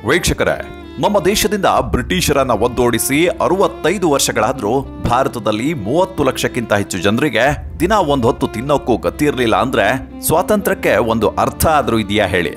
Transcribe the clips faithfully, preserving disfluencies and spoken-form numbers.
ವೀಕ್ಷಕರೇ, ನಮ್ಮ ದೇಶದಿಂದ ಬ್ರಿಟಿಷರನ್ನ ಒದ್ದೋಡಿಸಿ ಅರವತ್ತೈದು ವರ್ಷಗಳಾದ್ರೂ ಭಾರತದಲ್ಲಿ ಮೂವತ್ತು ಲಕ್ಷಕ್ಕಿಂತ ಹೆಚ್ಚು ಜನರಿಗೆ ದಿನ ಒಂದು ಹೊತ್ತು ತಿನ್ನೋಕ್ಕೂ ಗತಿ ಇರಲಿಲ್ಲ ಅಂದ್ರೆ ಸ್ವಾತಂತ್ರ್ಯಕ್ಕೆ ಒಂದು ಅರ್ಥ ಆದ್ರೂ ಇದೆಯಾ ಹೇಳಿ?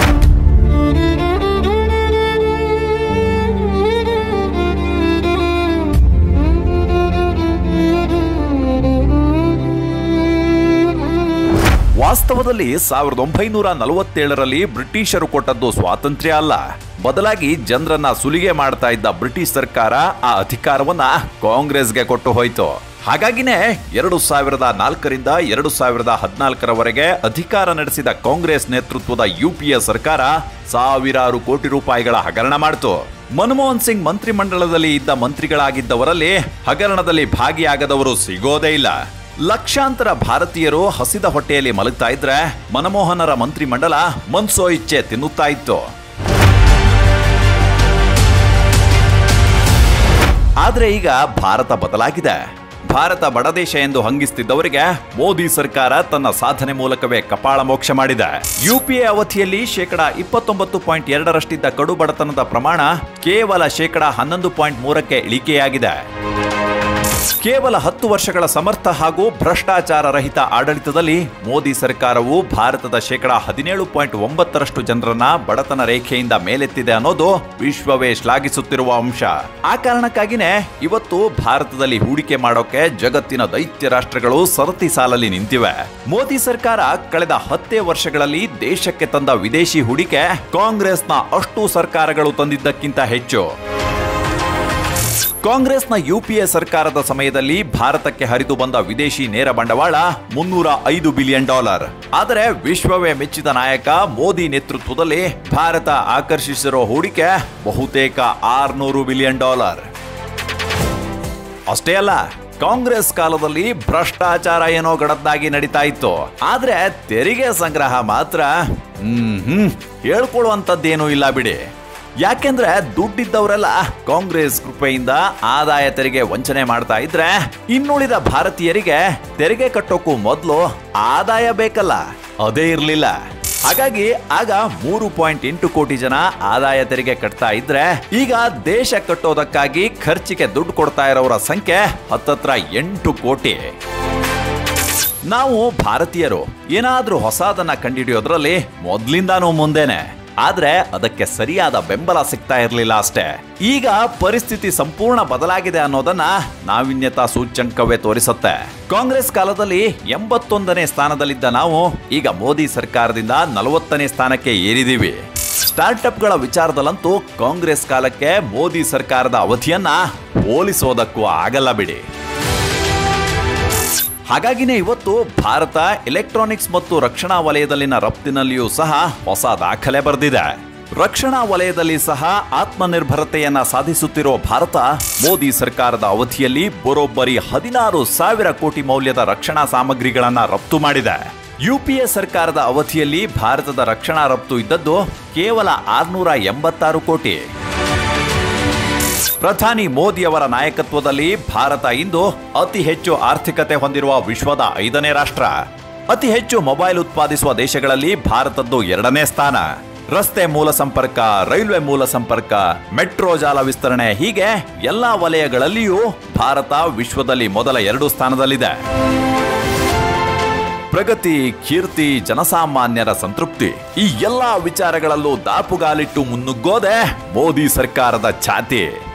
ವಾಸ್ತವದಲ್ಲಿ ಸಾವಿರದ ಒಂಬೈನೂರ ನಲವತ್ತೇಳರಲ್ಲಿ ಬ್ರಿಟಿಷರು ಕೊಟ್ಟದ್ದು ಸ್ವಾತಂತ್ರ್ಯ ಅಲ್ಲ, ಬದಲಾಗಿ ಜನರನ್ನ ಸುಲಿಗೆ ಮಾಡ್ತಾ ಇದ್ದ ಬ್ರಿಟಿಷ್ ಸರ್ಕಾರ ಆ ಅಧಿಕಾರವನ್ನ ಕಾಂಗ್ರೆಸ್ಗೆ ಕೊಟ್ಟು ಹೋಯ್ತು. ಹಾಗಾಗಿನೇ ಎರಡು ಸಾವಿರದ ನಾಲ್ಕರಿಂದ ಎರಡು ಸಾವಿರದ ಹದಿನಾಲ್ಕರವರೆಗೆ ಅಧಿಕಾರ ನಡೆಸಿದ ಕಾಂಗ್ರೆಸ್ ನೇತೃತ್ವದ ಯುಪಿಎ ಸರ್ಕಾರ ಸಾವಿರಾರು ಕೋಟಿ ರೂಪಾಯಿಗಳ ಹಗರಣ ಮಾಡಿತು. ಮನಮೋಹನ್ ಸಿಂಗ್ ಮಂತ್ರಿಮಂಡಲದಲ್ಲಿ ಇದ್ದ ಮಂತ್ರಿಗಳಾಗಿದ್ದವರಲ್ಲಿ ಹಗರಣದಲ್ಲಿ ಭಾಗಿಯಾಗದವರು ಸಿಗೋದೇ ಇಲ್ಲ. ಲಕ್ಷಾಂತರ ಭಾರತೀಯರು ಹಸಿದ ಹೊಟ್ಟೆಯಲ್ಲಿ ಮಲಗ್ತಾ ಇದ್ರೆ ಮನಮೋಹನರ ಮಂತ್ರಿಮಂಡಲ ಮನ್ಸೋ ಇಚ್ಛೆ ತಿನ್ನುತ್ತಾ ಇತ್ತು. ಆದ್ರೆ ಈಗ ಭಾರತ ಬದಲಾಗಿದೆ. ಭಾರತ ಬಡದೇಶ ಎಂದು ಹಂಗಿಸ್ತಿದ್ದವರಿಗೆ ಮೋದಿ ಸರ್ಕಾರ ತನ್ನ ಸಾಧನೆ ಮೂಲಕವೇ ಕಪಾಳ ಮೋಕ್ಷ ಮಾಡಿದೆ. ಯುಪಿಎ ಅವಧಿಯಲ್ಲಿ ಶೇಕಡ ಇಪ್ಪತ್ತೊಂಬತ್ತು ಪಾಯಿಂಟ್ ಎರಡರಷ್ಟಿದ್ದ ಕಡು ಬಡತನದ ಪ್ರಮಾಣ ಕೇವಲ ಶೇಕಡ ಹನ್ನೊಂದು ಪಾಯಿಂಟ್ ಮೂರಕ್ಕೆ ಇಳಿಕೆಯಾಗಿದೆ. ಕೇವಲ ಹತ್ತು ವರ್ಷಗಳ ಸಮರ್ಥ ಹಾಗೂ ಭ್ರಷ್ಟಾಚಾರ ರಹಿತ ಆಡಳಿತದಲ್ಲಿ ಮೋದಿ ಸರ್ಕಾರವು ಭಾರತದ ಶೇಕಡ ಹದಿನೇಳು ಪಾಯಿಂಟ್ ಒಂಬತ್ತರಷ್ಟು ಜನರನ್ನ ಬಡತನ ರೇಖೆಯಿಂದ ಮೇಲೆತ್ತಿದೆ ಅನ್ನೋದು ವಿಶ್ವವೇ ಶ್ಲಾಘಿಸುತ್ತಿರುವ ಅಂಶ. ಆ ಕಾರಣಕ್ಕಾಗಿನೇ ಇವತ್ತು ಭಾರತದಲ್ಲಿ ಹೂಡಿಕೆ ಮಾಡೋಕೆ ಜಗತ್ತಿನ ದೈತ್ಯ ರಾಷ್ಟ್ರಗಳು ಸರತಿ ಸಾಲಲ್ಲಿ ನಿಂತಿವೆ. ಮೋದಿ ಸರ್ಕಾರ ಕಳೆದ ಹತ್ತೇ ವರ್ಷಗಳಲ್ಲಿ ದೇಶಕ್ಕೆ ತಂದ ವಿದೇಶಿ ಹೂಡಿಕೆ ಕಾಂಗ್ರೆಸ್ನ ಅಷ್ಟು ಸರ್ಕಾರಗಳು ತಂದಿದ್ದಕ್ಕಿಂತ ಹೆಚ್ಚು. ಕಾಂಗ್ರೆಸ್ನ ಯುಪಿಎ ಸರ್ಕಾರದ ಸಮಯದಲ್ಲಿ ಭಾರತಕ್ಕೆ ಹರಿದು ಬಂದ ವಿದೇಶಿ ನೇರ ಬಂಡವಾಳ ಮುನ್ನೂರ ಐದು ಬಿಲಿಯನ್ ಡಾಲರ್. ಆದರೆ ವಿಶ್ವವೇ ಮೆಚ್ಚಿದ ನಾಯಕ ಮೋದಿ ನೇತೃತ್ವದಲ್ಲಿ ಭಾರತ ಆಕರ್ಷಿಸಿರೋ ಹೂಡಿಕೆ ಬಹುತೇಕ ಆರ್ನೂರು ಬಿಲಿಯನ್ ಡಾಲರ್. ಅಷ್ಟೇ ಅಲ್ಲ, ಕಾಂಗ್ರೆಸ್ ಕಾಲದಲ್ಲಿ ಭ್ರಷ್ಟಾಚಾರ ಏನೋ ಗಡದ್ದಾಗಿ ನಡೀತಾ ಇತ್ತು. ಆದ್ರೆ ತೆರಿಗೆ ಸಂಗ್ರಹ ಮಾತ್ರ ಹ್ಮ್ ಹ್ಮ್ ಹೇಳ್ಕೊಳ್ಳುವಂಥದ್ದೇನೂ ಇಲ್ಲ ಬಿಡಿ. ಯಾಕೆಂದ್ರೆ ದುಡ್ಡಿದ್ದವರೆಲ್ಲ ಕಾಂಗ್ರೆಸ್ ಕೃಪೆಯಿಂದ ಆದಾಯ ತೆರಿಗೆ ವಂಚನೆ ಮಾಡ್ತಾ ಇದ್ರೆ ಇನ್ನುಳಿದ ಭಾರತೀಯರಿಗೆ ತೆರಿಗೆ ಕಟ್ಟೋಕ್ಕೂ ಮೊದಲು ಆದಾಯ ಬೇಕಲ್ಲ, ಅದೇ ಇರಲಿಲ್ಲ. ಹಾಗಾಗಿ ಆಗ ಮೂರು ಪಾಯಿಂಟ್ ಎಂಟು ಕೋಟಿ ಜನ ಆದಾಯ ತೆರಿಗೆ ಕಟ್ತಾ ಇದ್ರೆ ಈಗ ದೇಶ ಕಟ್ಟೋದಕ್ಕಾಗಿ ಖರ್ಚಿಗೆ ದುಡ್ಡು ಕೊಡ್ತಾ ಇರೋರ ಸಂಖ್ಯೆ ಹತ್ತತ್ರ ಎಂಟು ಕೋಟಿ. ನಾವು ಭಾರತೀಯರು ಏನಾದ್ರೂ ಹೊಸದನ್ನ ಕಂಡುಹಿಡಿಯೋದ್ರಲ್ಲಿ ಮೊದ್ಲಿಂದಾನೂ ಮುಂದೆನೆ. ಆದ್ರೆ ಅದಕ್ಕೆ ಸರಿಯಾದ ಬೆಂಬಲ ಸಿಗ್ತಾ ಇರಲಿಲ್ಲ ಅಷ್ಟೇ. ಈಗ ಪರಿಸ್ಥಿತಿ ಸಂಪೂರ್ಣ ಬದಲಾಗಿದೆ ಅನ್ನೋದನ್ನ ನಾವೀನ್ಯತಾ ಸೂಚ್ಯಂಕವೇ ತೋರಿಸುತ್ತೆ. ಕಾಂಗ್ರೆಸ್ ಕಾಲದಲ್ಲಿ ಎಂಬತ್ತೊಂದನೇ ಸ್ಥಾನದಲ್ಲಿದ್ದ ನಾವು ಈಗ ಮೋದಿ ಸರ್ಕಾರದಿಂದ ನಲವತ್ತನೇ ಸ್ಥಾನಕ್ಕೆ ಏರಿದೀವಿ. ಸ್ಟಾರ್ಟ್ಅಪ್ಗಳ ವಿಚಾರದಲ್ಲಂತೂ ಕಾಂಗ್ರೆಸ್ ಕಾಲಕ್ಕೆ ಮೋದಿ ಸರ್ಕಾರದ ಅವಧಿಯನ್ನ ಹೋಲಿಸೋದಕ್ಕೂ ಆಗಲ್ಲ ಬಿಡಿ. ಹಾಗಾಗಿನೇ ಇವತ್ತು ಭಾರತ ಎಲೆಕ್ಟ್ರಾನಿಕ್ಸ್ ಮತ್ತು ರಕ್ಷಣಾ ವಲಯದಲ್ಲಿನ ರಫ್ತಿನಲ್ಲಿಯೂ ಸಹ ಹೊಸ ದಾಖಲೆ ಬರೆದಿದೆ. ರಕ್ಷಣಾ ವಲಯದಲ್ಲಿ ಸಹ ಆತ್ಮನಿರ್ಭರತೆಯನ್ನ ಸಾಧಿಸುತ್ತಿರುವ ಭಾರತ ಮೋದಿ ಸರ್ಕಾರದ ಅವಧಿಯಲ್ಲಿ ಬರೋಬ್ಬರಿ ಹದಿನಾರು ಸಾವಿರ ಕೋಟಿ ಮೌಲ್ಯದ ರಕ್ಷಣಾ ಸಾಮಗ್ರಿಗಳನ್ನ ರಫ್ತು ಮಾಡಿದೆ. ಯುಪಿಎ ಸರ್ಕಾರದ ಅವಧಿಯಲ್ಲಿ ಭಾರತದ ರಕ್ಷಣಾ ರಫ್ತು ಇದ್ದದ್ದು ಕೇವಲ ಆರ್ನೂರ ಎಂಬತ್ತಾರು ಕೋಟಿ. ಪ್ರಧಾನಿ ಮೋದಿ ಅವರ ನಾಯಕತ್ವದಲ್ಲಿ ಭಾರತ ಇಂದು ಅತಿ ಹೆಚ್ಚು ಆರ್ಥಿಕತೆ ಹೊಂದಿರುವ ವಿಶ್ವದ ಐದನೇ ರಾಷ್ಟ್ರ. ಅತಿ ಹೆಚ್ಚು ಮೊಬೈಲ್ ಉತ್ಪಾದಿಸುವ ದೇಶಗಳಲ್ಲಿ ಭಾರತದ್ದು ಎರಡನೇ ಸ್ಥಾನ. ರಸ್ತೆ ಮೂಲ ಸಂಪರ್ಕ, ರೈಲ್ವೆ ಮೂಲ ಸಂಪರ್ಕ, ಮೆಟ್ರೋ ಜಾಲ ವಿಸ್ತರಣೆ ಹೀಗೆ ಎಲ್ಲಾ ವಲಯಗಳಲ್ಲಿಯೂ ಭಾರತ ವಿಶ್ವದಲ್ಲಿ ಮೊದಲ ಎರಡು ಸ್ಥಾನದಲ್ಲಿದೆ. ಪ್ರಗತಿ, ಕೀರ್ತಿ, ಜನಸಾಮಾನ್ಯರ ಸಂತೃಪ್ತಿ ಈ ಎಲ್ಲಾ ವಿಚಾರಗಳಲ್ಲೂ ದಾಪುಗಾಲಿಟ್ಟು ಮುನ್ನುಗ್ಗೋದೆ ಮೋದಿ ಸರ್ಕಾರದ ಛಾತಿ.